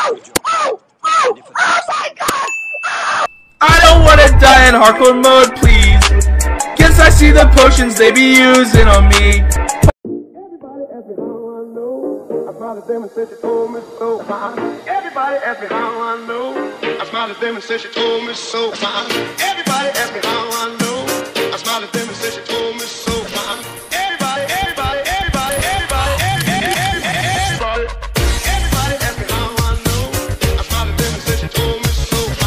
Oh my god! I don't wanna die in hardcore mode, please. Guess I see the potions they be using on me. Everybody ask me how I know. I smiled at them and said she told me so. Everybody ask me how I know. I smiled at them and said she told me so. Everybody ask me how I know. I smiled at them and said she told me so. Everybody ask me how I know. I smiled at them and said she told me so.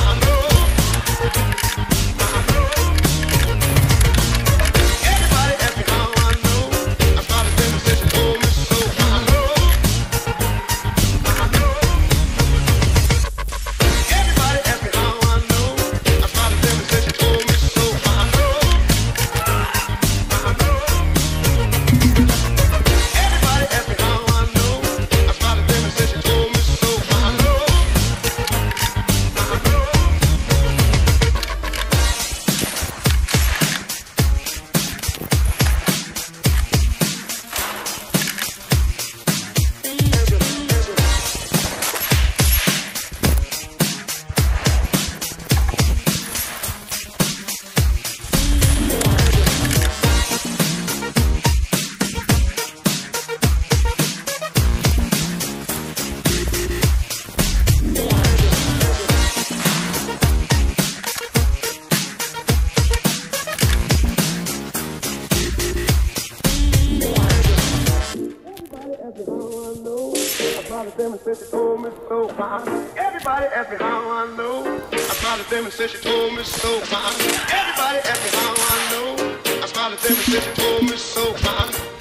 Everybody ask me how I know. I smiled at them and said she told me so. Everybody ask me how I know. I smiled at them and said she told me so.